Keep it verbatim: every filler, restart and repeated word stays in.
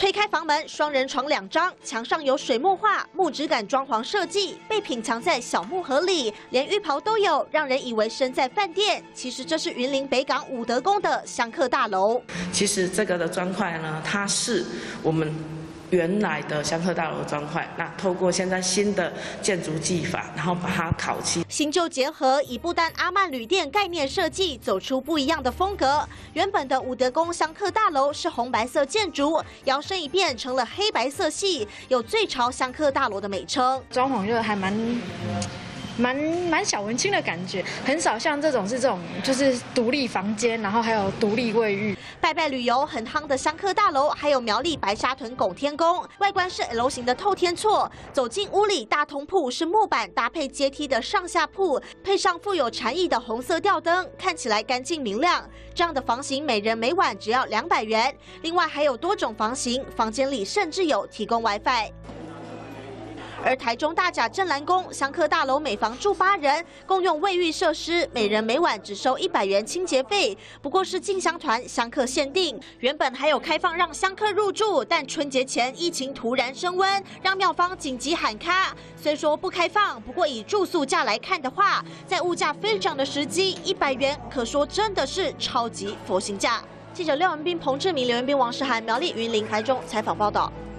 推开房门，双人床两张，墙上有水墨画、木质感装潢设计，被品藏在小木盒里，连浴袍都有，让人以为身在饭店。其实这是云林北港武德宫的香客大楼。 其实这个的砖块呢，它是我们原来的香客大楼的砖块，那透过现在新的建筑技法，然后把它烤漆， 新旧结合，以不丹阿曼旅店概念设计，走出不一样的风格。原本的武德宫香客大楼是红白色建筑，摇身一变成了黑白色系，有最潮香客大楼的美称。 装潢就还蛮。蛮蛮小文青的感觉，很少像这种是这种就是独立房间，然后还有独立卫浴。 拜拜旅游很夯的香客大楼，还有苗栗白沙屯拱天宫，外观是 L 型的透天厝。走进屋里，大通铺是木板搭配阶梯的上下铺，配上富有禅意的红色吊灯，看起来干净明亮。这样的房型每人每晚只要两百元。另外还有多种房型，房间里甚至有提供 WiFi。而台中大甲镇澜宫香客大楼每房住八人，共用卫浴设施，每人每晚只收一百元清洁费，不过是进香团香客限定。原本还有开放让香客入住，但春节前疫情突然升温，让庙方紧急喊卡。虽说不开放，不过以住宿价来看的话，在物价飞涨的时机，一百元可说真的是超级佛心价。记者廖文斌、彭志明、刘元斌、王世涵、苗栗、云林、台中采访报道。